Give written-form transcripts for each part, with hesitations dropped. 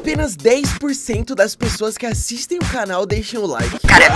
apenas 10% das pessoas que assistem o canal deixam o like. Cara,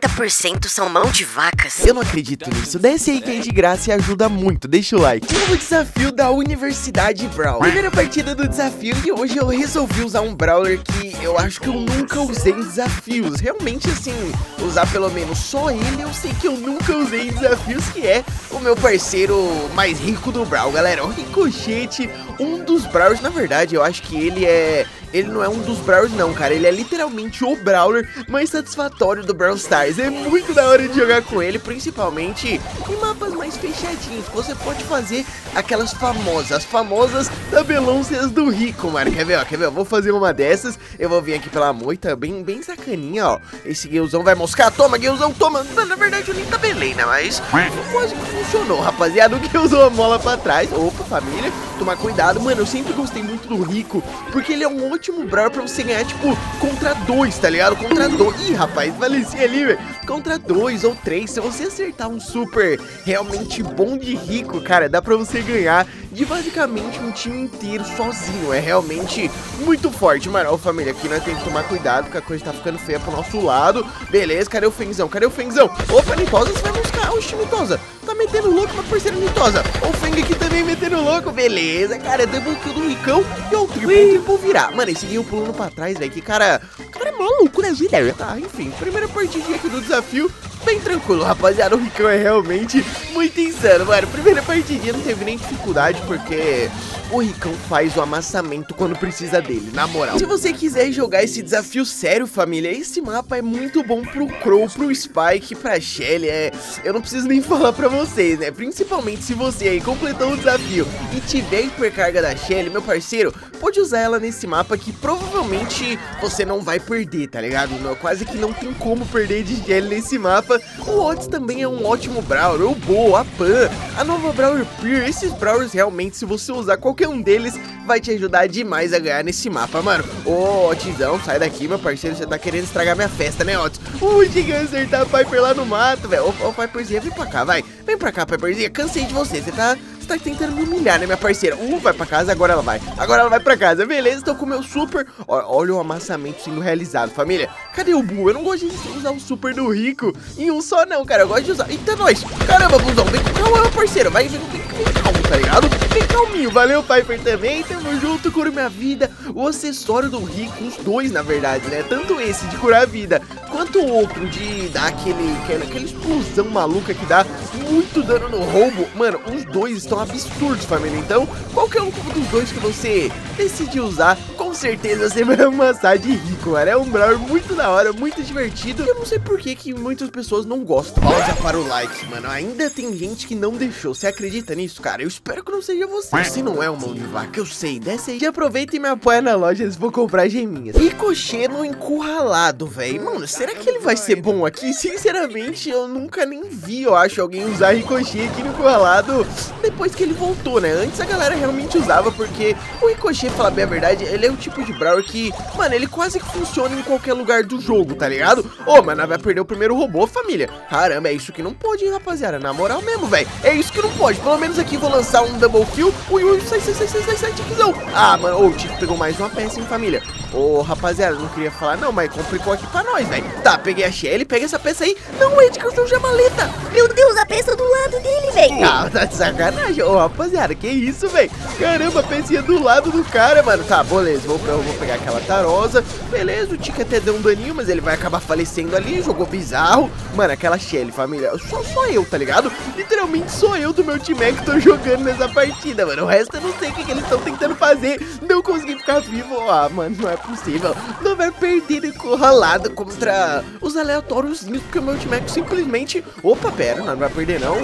90% são mão de vacas. Eu não acredito nisso. Desce aí que é de graça e ajuda muito. Deixa o like. Novo desafio da Universidade Brawl. Primeira partida do desafio e hoje eu resolvi usar um Brawler que eu acho que eu nunca usei em desafios. Realmente, assim, usar pelo menos só ele, eu sei que eu nunca usei em desafios, que é o meu parceiro mais rico do Brawl, galera. O Ricochete, um dos Brawlers, na verdade, eu acho que ele não é um dos Brawlers não, cara. Ele é literalmente o Brawler mais satisfatório do Brawl Stars. É muito da hora de jogar com ele, principalmente em mapas mais fechadinhos. Você pode fazer aquelas famosas tabelâncias do Rico, mano. Quer ver, ó? Quer ver? Eu vou fazer uma dessas. Eu vou vir aqui pela moita, bem sacaninha, ó. Esse Guilzão vai moscar. Toma, Guilzão, toma. Mano, na verdade eu nem tabelei, né? Mas quase que funcionou, rapaziada. O Guilzão a mola pra trás. Opa, família. Tomar cuidado. Mano, eu sempre gostei muito do Rico, porque ele é um ótimo Brawler pra você ganhar, tipo, contra dois, tá ligado? Contra dois. Ih, rapaz, faleci ali, velho. Contra 2 ou 3, se você acertar um super realmente bom de Rico, cara, dá pra você ganhar de basicamente um time inteiro sozinho. É realmente muito forte, mano. Ó, família, aqui nós temos que tomar cuidado, porque a coisa tá ficando feia pro nosso lado. Beleza, cadê o Fenzão? Cadê o Fenzão? Opa, Nitosa, você vai buscar. Oxi, Nitosa, tá metendo louco, meu parceiro Nitosa. O Feng aqui também metendo louco. Beleza, cara, double kill do Ricão. E o triplo virar. Mano, esse Guinho pulando pra trás, velho. Que cara é maluco, né, vida? Tá, enfim, primeira partidinha aqui do desafio. Bem tranquilo, rapaziada. O Ricão é realmente muito insano, mano. Primeira partidinha não teve nem dificuldade, porque o Ricão faz o amassamento quando precisa dele, na moral. Se você quiser jogar esse desafio sério, família, esse mapa é muito bom pro Crow, pro Spike, pra Shelly. Eu não preciso nem falar pra vocês, né? Principalmente se você aí completou o desafio e tiver hipercarga da Shelly, meu parceiro, pode usar ela nesse mapa que provavelmente você não vai perder, tá ligado? Não, quase que não tem como perder de Shelly nesse mapa. O Otis também é um ótimo Brawler, o Bo, a Pan, a nova Brawler Peer. Esses Brawlers realmente, se você usar qualquer um deles, vai te ajudar demais a ganhar nesse mapa, mano. Ô, Otisão, sai daqui, meu parceiro, você tá querendo estragar minha festa, né, Otis? Cheguei a acertar a Piper lá no mato, velho. Ô, Piperzinha, vem pra cá, vai. Vem pra cá, Piperzinha, cansei de você, você tá tentando me humilhar, né, minha parceira? Vai pra casa, agora ela vai pra casa, beleza? Então com o meu super, olha o amassamento sendo realizado, família. Cadê o Buu? Eu não gosto de usar o super do Rico em um só não, cara, eu gosto de usar. Eita, nós, caramba, Buzão, vem calma, meu parceiro, vem calmo, tá ligado? Vem calminho, valeu, Piper também, tamo junto, cura minha vida. O acessório do Rico, os dois, na verdade, né, tanto esse de curar a vida, quanto o outro de dar aquela explosão maluca que dá muito dano no roubo, mano, os dois estão absurdos, família. Então, qualquer um dos dois que você decidir usar, com certeza você vai amassar de Rico, mano. É um Brawler muito da hora, muito divertido. Eu não sei por que muitas pessoas não gostam. Pausa para o like, mano. Ainda tem gente que não deixou. Você acredita nisso, cara? Eu espero que não seja você. Você não é um mão de vaca, eu sei. Desce aí. Aproveita e me apoia na loja se for comprar geminhas. Ricochete no encurralado, velho. Mano, será que ele vai ser bom aqui? Sinceramente, eu nunca nem vi, eu acho, alguém usar Ricochete aqui no encurralado depois que ele voltou, né? Antes a galera realmente usava, porque o Ricochete, falar bem a verdade, ele é o tipo de Brawler que, mano, ele quase que funciona em qualquer lugar do jogo, tá ligado? Mas vai perder o primeiro robô, família. Caramba, é isso que não pode, hein, rapaziada? Na moral mesmo, velho. É isso que não pode. Pelo menos aqui vou lançar um double kill. Ui, sai, Tiquizão. Mano, o Tico pegou mais uma peça, hein, família. Rapaziada, não queria falar não, mas complicou aqui pra nós, velho. Tá, peguei a Shelly, pega essa peça aí. Não, Edgar, eu sou jamaleta. Meu Deus, a peça do lado dele, velho. Tá de sacanagem. Rapaziada, que isso, velho? Caramba, a pecinha do lado do cara, mano. Tá, beleza, eu vou pegar aquela tarosa. Beleza, o Tico até deu um daninho, mas ele vai acabar falecendo ali. Jogou bizarro. Mano, aquela Shelly, família, só eu, tá ligado? Literalmente sou eu do meu time que tô jogando nessa partida, mano. O resto eu não sei o que eles estão tentando fazer. Não consegui ficar vivo. Mano, não é possível. Não vai perder encurralado contra os aleatórios, porque o meu time simplesmente... Opa, pera, não vai perder não.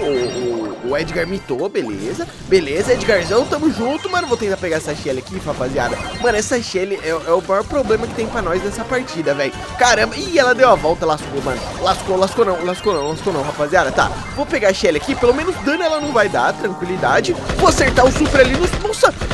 O Edgar mitou, beleza. Beleza, Edgarzão, tamo junto, mano. Vou tentar pegar essa Shelly aqui, rapaziada. Mano, essa Shelly é o maior problema que tem pra nós nessa partida, velho. Caramba, ih, ela deu a volta, lascou, mano. Lascou não, rapaziada. Tá, vou pegar a Shelly aqui, pelo menos dano ela não vai dar, tranquilidade. Vou acertar o super ali nos... Nossa,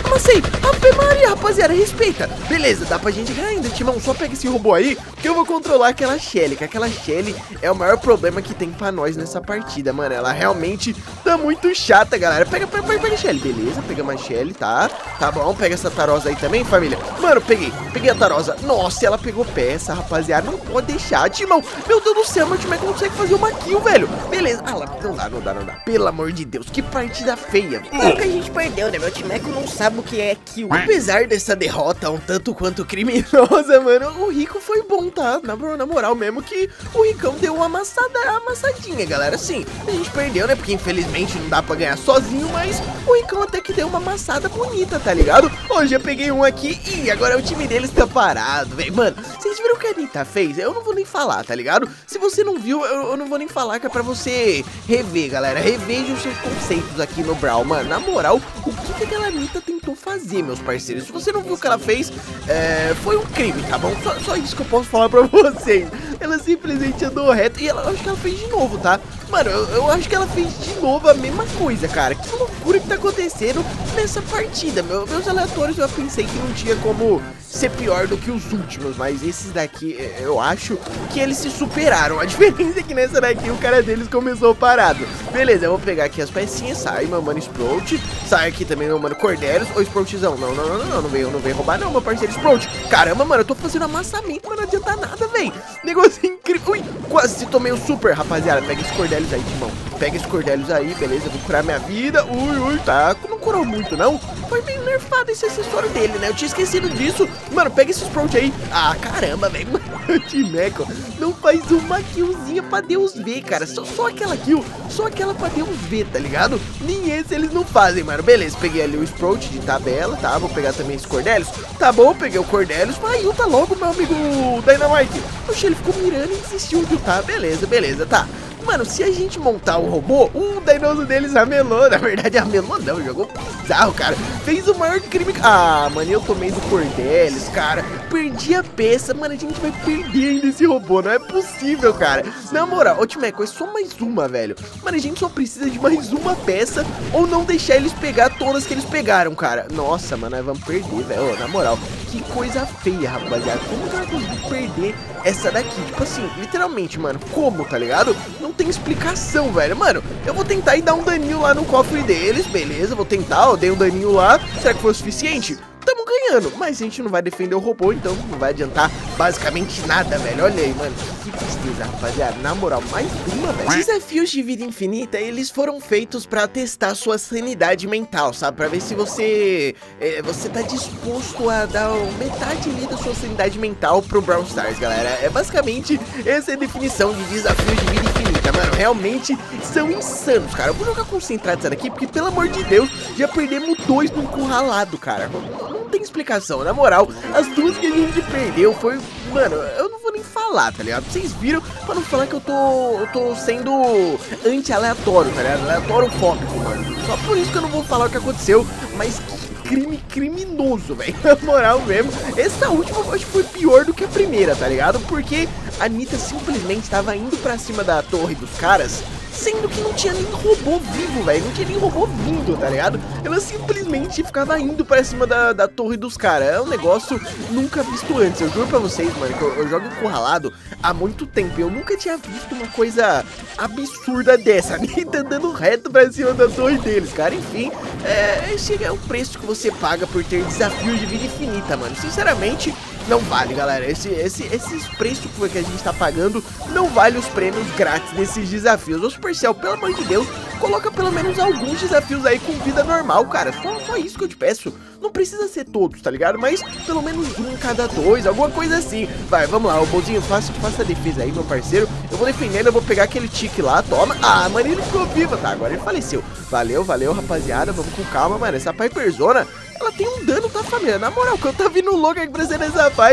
amassei. Ave Maria, rapaziada, respeita. Beleza, dá pra gente ganhar ainda, Timão. Só pega esse robô aí que eu vou controlar aquela Shelly. Que aquela Shelly é o maior problema que tem pra nós nessa partida, mano. Ela realmente tá muito chata, galera. Pega a Shelly. Beleza, pegamos a Shelly, tá? Tá bom, pega essa Tarosa aí também, família. Mano, peguei a Tarosa. Nossa, ela pegou peça, rapaziada. Não pode deixar, Timão. Meu Deus do céu, meu time não consegue fazer uma kill, velho. Beleza. Ah, lá, não dá. Pelo amor de Deus, que partida feia. Como que a gente perdeu, né? Meu timeco não sabe o que é kill. Apesar dessa derrota um tanto quanto criminosa, mano, o Rico foi bom, tá? Na moral mesmo que o Ricão deu uma amassadinha, galera. Sim, a gente perdeu, né? Porque infelizmente não dá pra ganhar sozinho, mas o Ricão até que deu uma amassada bonita, tá ligado? Hoje eu peguei um aqui e agora o time deles tá parado, velho. Mano, vocês viram o que a Anitta fez? Eu não vou nem falar, tá ligado? Se você não viu, eu não vou nem falar, que é pra você rever, galera. Reveja os seus conceitos aqui no Brawl, mano. Na moral, o que aquela Anitta tentou fazer, meus parceiros? Se você não viu o que ela fez, foi um crime, tá bom? Só isso que eu posso falar pra vocês. Ela simplesmente andou reto e eu acho que ela fez de novo, tá? Mano, eu acho que ela fez de novo a mesma coisa, cara. Que loucura que tá acontecendo nessa partida. Meus aleatórios eu pensei que não tinha como ser pior do que os últimos, mas esses daqui, eu acho que eles se superaram. A diferença é que nessa daqui o cara deles começou parado. Beleza, eu vou pegar aqui as pecinhas. Sai, meu mano Sprout. Sai aqui também, meu mano Cordelius. Ô, Sproutzão, não veio roubar não, meu parceiro Sprout. Caramba, mano, eu tô fazendo amassamento, mas não adianta nada, velho. Negócio incrível. Ui, quase se tomei o super, rapaziada. Pega esse Cordelius aí, Timão. Pega esse Cordelius aí, beleza, vou curar minha vida. Ui, tá, não curou muito, não. Foi meio nerfado esse acessório dele, né? Eu tinha esquecido disso. Mano, pega esse Sprout aí. Ah, caramba, velho. O Timeco não faz uma killzinha pra Deus ver, cara. Só aquela kill, só aquela pra Deus ver, tá ligado? Nem esse eles não fazem, mano. Beleza, peguei ali o Sprout de tabela, tá? Vou pegar também esse Cordelius. Tá bom, peguei o Cordelius. Vai, ulta logo, meu amigo Dynamite. Poxa, ele ficou mirando e desistiu de ultar. Beleza, tá. Mano, se a gente montar o robô, o Dinoso deles amelou. Na verdade, amelou não, jogou bizarro, cara. Fez o maior crime. Ah, mano, eu tomei do Cordelius, cara. Perdi a peça, mano, a gente vai perder ainda esse robô. Não é possível, cara. Na moral, ô Timeco, é só mais uma, velho. Mano, a gente só precisa de mais uma peça ou não deixar eles pegar todas que eles pegaram, cara. Nossa, mano, nós vamos perder, velho. Na moral, que coisa feia, rapaziada. Como que nós vamos perder essa daqui? Tipo assim, literalmente, mano, como, tá ligado? Não tem explicação, velho. Mano, eu vou tentar ir dar um daninho lá no cofre deles, beleza, vou tentar, eu dei um daninho lá. Será que foi o suficiente? Tamo ganhando, mas a gente não vai defender o robô, então não vai adiantar basicamente nada, velho. Olha aí, mano, que tristeza, rapaziada. Na moral, mais uma, velho. Desafios de vida infinita, eles foram feitos pra testar sua sanidade mental, sabe? Pra ver se você tá disposto a dar metade ali da sua sanidade mental pro Brawl Stars, galera. É basicamente essa é a definição de desafios de vida infinita, mano. Realmente são insanos, cara. Eu vou jogar concentrado essa daqui, porque pelo amor de Deus, já perdemos 2 no encurralado, cara. Não tem explicação, na moral. As duas que a gente perdeu foi... Mano, eu não vou nem falar, tá ligado? Vocês viram, pra não falar que eu tô sendo anti-aleatório, tá ligado? Aleatório fóbico, mano. Só por isso que eu não vou falar o que aconteceu, mas que criminoso, velho. Na moral mesmo. Essa última eu acho que foi pior do que a primeira, tá ligado? Porque a Anitta simplesmente tava indo pra cima da torre dos caras, sendo que não tinha nem robô vivo, velho. Não tinha nem robô vindo, tá ligado? Ela simplesmente ficava indo pra cima da torre dos caras. É um negócio nunca visto antes. Eu juro pra vocês, mano, que eu jogo encurralado há muito tempo. Eu nunca tinha visto uma coisa absurda dessa. A Anitta andando reto pra cima da torre deles, cara. Enfim, esse é o preço que você paga por ter desafios de vida infinita, mano. Sinceramente, não vale, galera. Esses preços que a gente tá pagando não vale os prêmios grátis nesses desafios. Ô Supercell, pelo amor de Deus, coloca pelo menos alguns desafios aí com vida normal, cara. Só isso que eu te peço. Não precisa ser todos, tá ligado? Mas pelo menos um cada 2, alguma coisa assim. Vai, vamos lá, o Bozinho, faça a defesa aí, meu parceiro. Eu vou defendendo, eu vou pegar aquele tique lá, toma. Ah, mano, ele ficou vivo, tá? Agora ele faleceu. Valeu, rapaziada, vamos com calma, mano. Essa Piperzona, ela tem um dano, tá, família? Na moral, que eu tô vindo louco aqui pra ser essa Piper.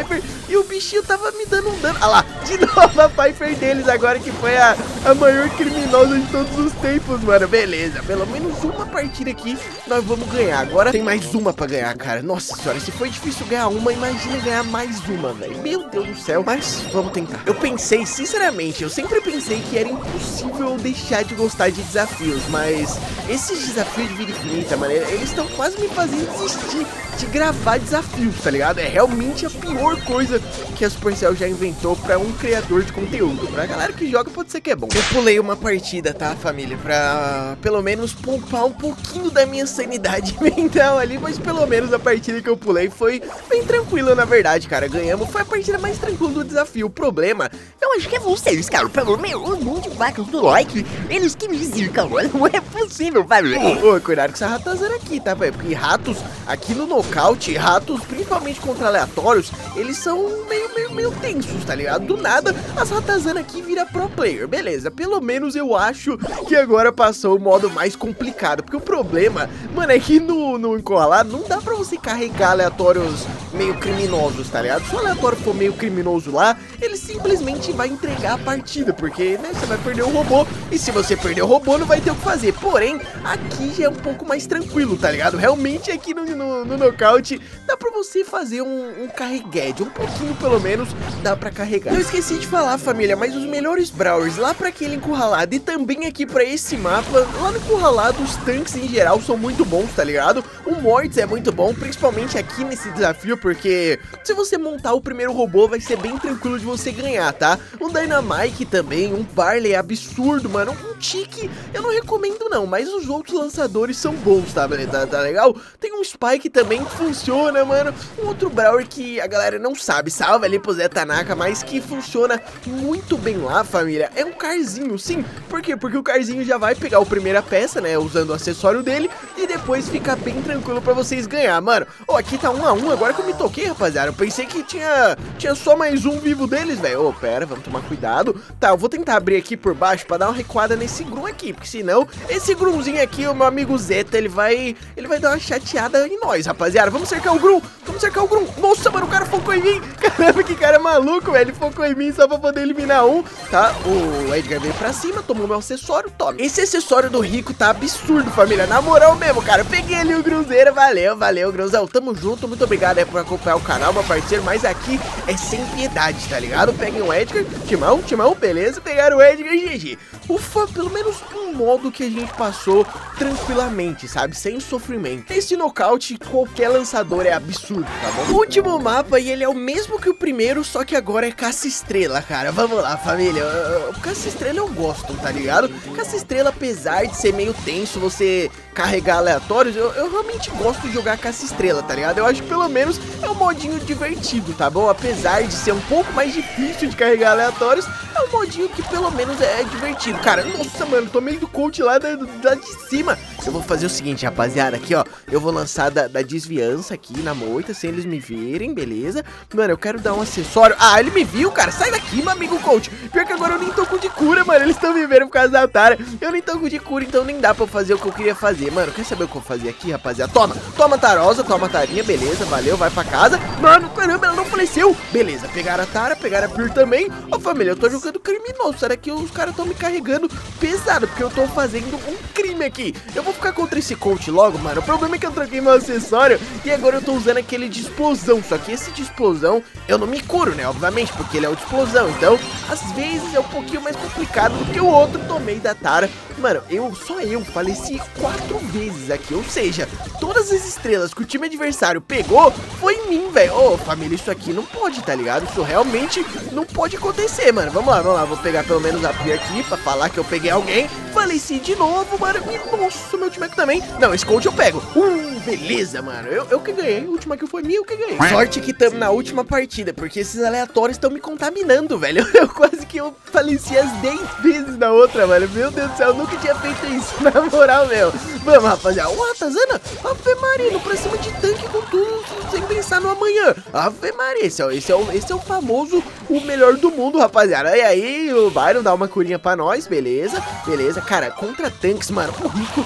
e o bichinho tava me dando um dano. Ah lá, de novo a Piper deles agora, que foi a maior criminosa de todos os tempos, mano. Beleza, pelo menos uma partida aqui nós vamos ganhar. Agora tem mais uma pra ganhar, cara. Nossa senhora, se foi difícil ganhar uma, imagina ganhar mais uma, velho. Meu Deus do céu. Mas vamos tentar. Eu pensei, sinceramente, eu sempre pensei que era impossível eu deixar de gostar de desafios, mas esses desafios de vida infinita, mano, eles estão quase me fazendo desistir de gravar desafios, tá ligado? É realmente a pior coisa que a Supercell já inventou pra um criador de conteúdo. Pra galera que joga, pode ser que é bom. Eu pulei uma partida, tá, família? Pra pelo menos poupar um pouquinho da minha sanidade mental ali, mas pelo menos a partida que eu pulei foi bem tranquila, na verdade, cara. Ganhamos, foi a partida mais tranquila do desafio. O problema, Eu acho que é vocês, cara. Pelo menos um monte de vacas do like. Eles que me zicam, mano. Não é possível, velho. ô, cuidado com essa ratazana aqui, tá, velho? Porque ratos, aqui no nocaute, ratos, principalmente contra aleatórios, eles são meio tensos, tá ligado? Do nada, as ratazanas aqui vira pro player. Beleza, pelo menos eu acho que agora passou o modo mais complicado. Porque o problema, mano, é que no encurralado não dá pra você carregar aleatórios meio criminosos, tá ligado? Se o aleatório for meio criminoso lá, ele simplesmente vai entregar a partida, porque, né, você vai perder o robô, e se você perder o robô, não vai ter o que fazer. Porém, aqui já é um pouco mais tranquilo, tá ligado? Realmente aqui no nocaute dá pra você fazer um carregued, um pouquinho pelo menos dá pra carregar. Eu esqueci de falar, família, mas os melhores brawlers lá pra aquele encurralado e também aqui pra esse mapa, lá no encurralado os tanques em geral são muito bons, tá ligado? O Mortis é muito bom, principalmente aqui nesse desafio, porque se você montar o primeiro robô vai ser bem tranquilo de você ganhar, tá? Um Dynamite também, um Barley absurdo, mano, um Tiki eu não recomendo não, mas os outros lançadores são bons, tá, tá legal? Tem um Spike também que funciona, mano, um outro brawler que a galera não sabe, salve ali pro Zé Tanaka, mas que funciona muito bem lá, família, é um Carzinho, sim. Por quê? Porque o Carzinho já vai pegar a primeira peça, né, usando o acessório dele, e depois fica bem tranquilo pra vocês ganhar, mano. Ó, aqui tá 1 a 1, agora que eu me toquei, rapaziada, eu pensei que tinha só mais um vivo deles, velho. Ô, pera, vamos tomar cuidado. Tá, eu vou tentar abrir aqui por baixo pra dar uma recuada nesse Grum aqui, porque senão, esse Grumzinho aqui, o meu amigo Zeta, ele vai dar uma chateada em nós, rapaziada. Vamos cercar o Grum, vamos cercar o Grum. Nossa, mano, o cara focou em mim. Caramba, que cara maluco, velho. Ele focou em mim só pra poder eliminar um, tá? O Edgar veio pra cima, tomou meu acessório, toma. Esse acessório do Rico tá absurdo, família. Na moral mesmo, cara. Eu peguei ali o Grunzeira, valeu, Grunzão. Tamo junto, muito obrigado aí por acompanhar o canal, meu parceiro. Mas aqui é sem piedade, tá ligado? Peguem o Edgar, Timão, beleza. Pegaram o Edgar e GG. Ufa, pelo menos um modo que a gente passou tranquilamente, sabe? Sem sofrimento. Esse nocaute, qualquer lançador é absurdo, tá bom? O último mapa, e ele é o mesmo que o primeiro, só que agora é caça-estrela, cara. Vamos lá, família. O caça-estrela eu gosto, tá ligado? Caça-estrela, apesar de ser meio tenso, você carregar aleatórios, eu realmente gosto de jogar caça-estrela, tá ligado? Eu acho que pelo menos é um modinho divertido, tá bom? Apesar de ser um pouco mais difícil de carregar aleatórios, é um modinho que pelo menos é divertido. Cara, nossa, mano, tomei do coach lá de cima. Eu vou fazer o seguinte, rapaziada, aqui, ó. Eu vou lançar da desviança aqui na moita, sem eles me verem, beleza? Mano, eu quero dar um acessório. Ah, ele me viu, cara. Sai daqui, meu amigo coach. Pior que agora eu nem tô com de cura, mano. Eles estão me vendo por causa da Tara. Eu nem tô com de cura, então nem dá pra eu fazer o que eu queria fazer. Mano, quer saber o que eu vou fazer aqui, rapaziada? Toma Tarosa, toma Tarinha, beleza, valeu, vai pra casa. Mano, caramba, ela não faleceu. Beleza, pegaram a Tara, pegaram a Pure também. Ó, família, eu tô jogando criminoso. Será que os caras estão me carregando pesado? Porque eu tô fazendo um crime aqui. Eu vou ficar contra esse coach logo, mano. O problema é que eu troquei meu acessório e agora eu tô usando aquele de explosão. Só que esse de explosão eu não me curo, né? Obviamente, porque ele é o de explosão. Então, às vezes é um pouquinho mais complicado do que o outro. Tomei da Tara. Mano, só eu faleci 4 vezes aqui. Ou seja, todas as estrelas que o time adversário pegou foi em mim, velho. Ô, família, isso aqui não pode, tá ligado? Isso realmente não pode acontecer, mano. Vamos lá. Vou pegar pelo menos a Pia aqui pra falar que eu peguei alguém. Faleci de novo, mano. E, nossa, meu time aqui também. Não, esse coach eu pego. Beleza, mano. Eu que ganhei. A última que foi minha, eu que ganhei. Sorte que estamos na última partida, porque esses aleatórios estão me contaminando, velho. Eu quase que eu faleci as 10 vezes na outra, mano. Meu Deus do céu, eu nunca tinha feito isso, na moral, meu. Vamos, rapaziada. Ô, Ratazana, Ave Maria, indo pra cima de tanque com tudo, sem pensar no amanhã. Ave Maria, esse é o famoso, o melhor do mundo, rapaziada. E aí, o Byron dá uma curinha pra nós, beleza. Cara, contra tanques, mano, o Rico é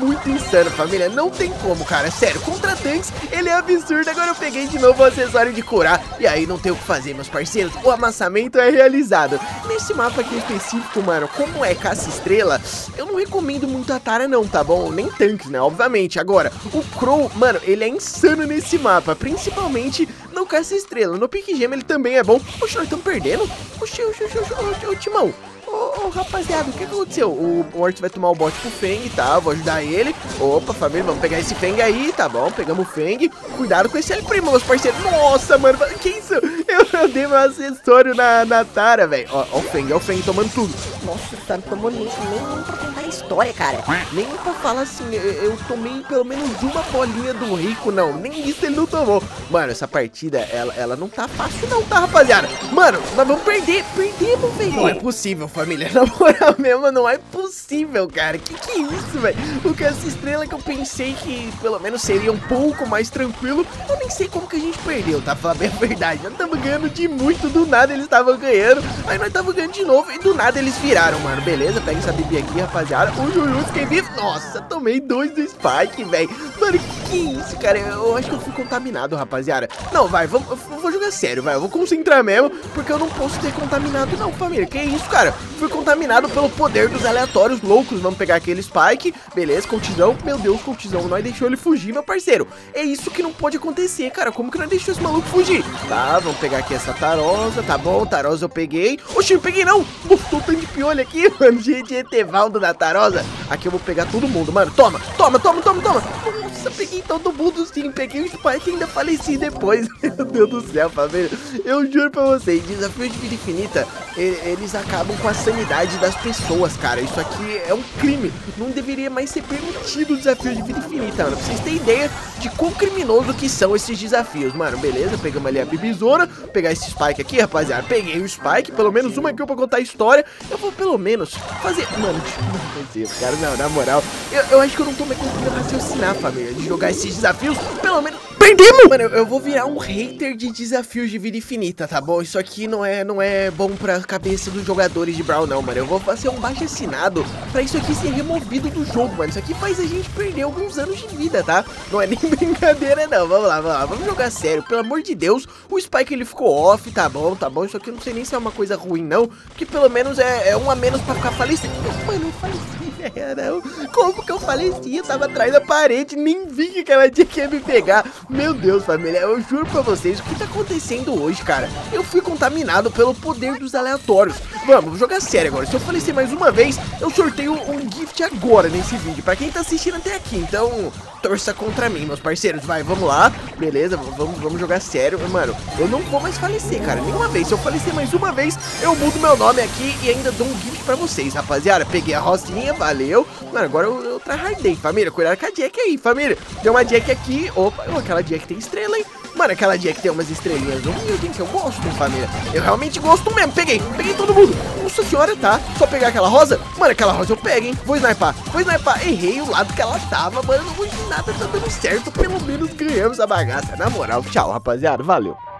muito insano, família. Não tem como, cara. Sério, contra tanques, ele é absurdo. Agora eu peguei de novo o acessório de curar. E aí não tem o que fazer, meus parceiros. O amassamento é realizado. Nesse mapa aqui específico, mano, como é caça-estrela, eu não recomendo muito a Tara não, tá bom? Nem tanques, né? Obviamente. Agora, o Crow, mano, ele é insano nesse mapa. Principalmente no caça-estrela. No Pique Gema ele também é bom. Oxe, nós estamos perdendo? Oxe, Timão. Ô, rapaziada, o que aconteceu? O Ort vai tomar o bot pro Feng, tá? Vou ajudar ele. Opa, família, vamos pegar esse Feng aí, tá bom? Pegamos o Feng. Cuidado com esse L-Primo, meus parceiros. Nossa, mano, que isso? Eu dei meu acessório na Tara, velho. Ó o Feng tomando tudo. Nossa, tá, não tomou nem pra contar a história, cara. Nem pra falar assim, eu tomei pelo menos uma bolinha do Rico, não. Nem isso ele não tomou. Mano, essa partida, ela não tá fácil não, tá, rapaziada? Mano, nós vamos perder. Perdemos, velho. Não é possível, família. Na moral mesmo, não é possível, cara. Que é isso, velho? O que essa estrela que eu pensei que pelo menos seria um pouco mais tranquilo, eu nem sei como que a gente perdeu, tá? Falar bem a verdade. Nós estamos ganhando de muito, do nada eles estavam ganhando. Aí nós estamos ganhando de novo e do nada eles viraram, mano. Beleza, pega essa Bibi aqui, rapaziada. Ui, fiquei vivo. Nossa, tomei 2 do Spike, velho. Mano, que isso, cara? Eu acho que eu fui contaminado, rapaziada. Não, vai, eu vou jogar sério, vai. Eu vou concentrar mesmo, porque eu não posso ter contaminado não, família. Que isso, cara? Fui contaminado pelo poder dos aleatórios loucos. Vamos pegar aquele Spike. Beleza, Coltizão. Meu Deus, Coltizão. Nós deixou ele fugir, meu parceiro. É isso que não pode acontecer, cara. Como que nós deixou esse maluco fugir? Tá, vamos pegar aqui essa Tarosa. Tá bom, Tarosa eu peguei. Oxi, não peguei não. Botou tanto de piolho aqui, mano. Gente, Etevaldo da Tarosa. Aqui eu vou pegar todo mundo, mano. Toma. Nossa, peguei todo mundo sim. Peguei o Spike e ainda faleci depois. Meu Deus do céu, família. Eu juro pra vocês, desafios de vida infinita, eles acabam com a sanidade das pessoas, cara. Isso aqui é um crime. Não deveria mais ser permitido o desafio de vida infinita, mano. Pra vocês terem ideia de quão criminoso que são esses desafios, mano. Beleza, pegamos ali a Bibizona. Pegar esse Spike aqui, rapaziada. Peguei o Spike, pelo menos uma aqui pra contar a história. Eu vou pelo menos fazer... Mano, cara, não, na moral, eu acho que eu não tô mais conseguindo raciocinar, família, de jogar esses desafios. Pelo menos... Perdemos! Mano, eu vou virar um hater de desafios de vida infinita, tá bom? Isso aqui não é bom pra cabeça dos jogadores de Brawl, não, mano. Eu vou fazer um baixo assinado pra isso aqui ser removido do jogo, mano. Isso aqui faz a gente perder alguns anos de vida, tá? Não é nem brincadeira, não. Vamos lá. Vamos jogar sério. Pelo amor de Deus, o Spike, ele ficou off, tá bom. Isso aqui eu não sei nem se é uma coisa ruim, não. Porque pelo menos é um a menos pra ficar falecido. Mano, eu faleci. Não. Como que eu faleci? Eu tava atrás da parede, nem vi que aquela tia ia me pegar. Meu Deus, família, eu juro pra vocês o que tá acontecendo hoje, cara. Eu fui contaminado pelo poder dos aleatórios. Vamos jogar sério agora. Se eu falecer mais uma vez, eu sorteio um gift agora nesse vídeo, pra quem tá assistindo até aqui. Então, torça contra mim, meus parceiros. Vai, vamos lá. Beleza, vamos jogar sério. Mano, eu não vou mais falecer, cara, nenhuma vez. Se eu falecer mais uma vez, eu mudo meu nome aqui e ainda dou um gift pra vocês, rapaziada. Peguei a Rosinha, valeu. Mano, agora eu tryhardei, família. Cuidado com a Jack aí, família. Tem uma Jack aqui. Opa, aquela Jack tem estrela, hein? Mano, aquela Jack tem umas estrelinhas no meio, gente, eu gosto, família. Eu realmente gosto mesmo. Peguei todo mundo. Nossa senhora, tá? Só pegar aquela rosa. Mano, aquela rosa eu pego, hein? Vou snipar. Errei o lado que ela tava, mano. Não vou de nada, tá dando certo. Pelo menos ganhamos a bagaça. Na moral, tchau, rapaziada. Valeu.